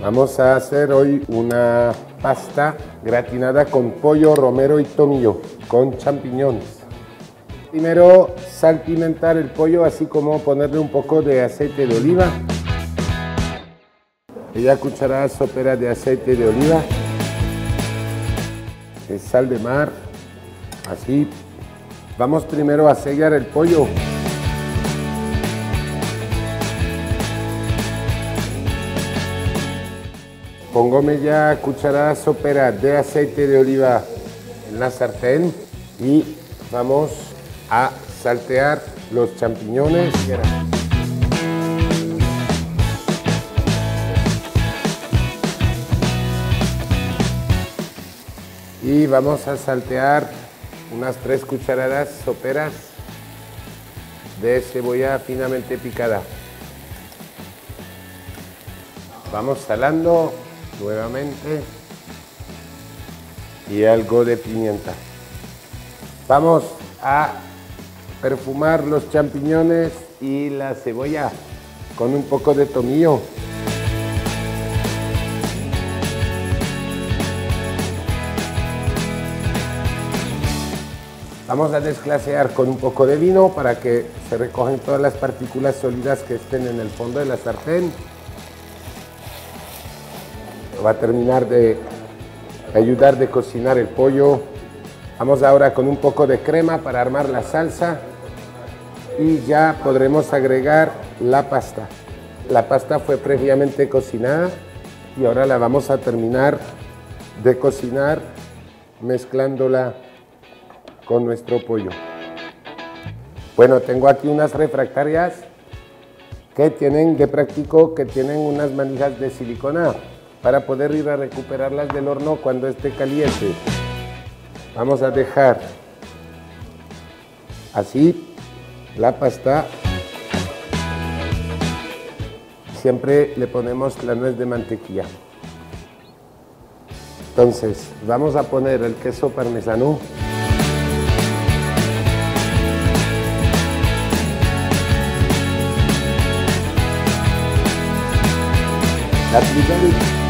Vamos a hacer hoy una pasta gratinada con pollo, romero y tomillo, con champiñones. Primero, salpimentar el pollo, así como ponerle un poco de aceite de oliva. Media cucharada sopera de aceite de oliva. De sal de mar, así. Vamos primero a sellar el pollo. Pongo media cucharada sopera de aceite de oliva en la sartén y vamos a saltear los champiñones. Y vamos a saltear unas 3 cucharadas soperas de cebolla finamente picada. Vamos salando nuevamente y algo de pimienta. Vamos a perfumar los champiñones y la cebolla con un poco de tomillo. Vamos a desglasear con un poco de vino para que se recogen todas las partículas sólidas que estén en el fondo de la sartén. Va a terminar de ayudar de cocinar el pollo. Vamos ahora con un poco de crema para armar la salsa y ya podremos agregar la pasta. La pasta fue previamente cocinada y ahora la vamos a terminar de cocinar mezclándola con nuestro pollo. Bueno, tengo aquí unas refractarias que tienen de práctico que tienen unas manijas de silicona para poder ir a recuperarlas del horno cuando esté caliente. Vamos a dejar así la pasta. Siempre le ponemos la nuez de mantequilla. Entonces, vamos a poner el queso parmesano. La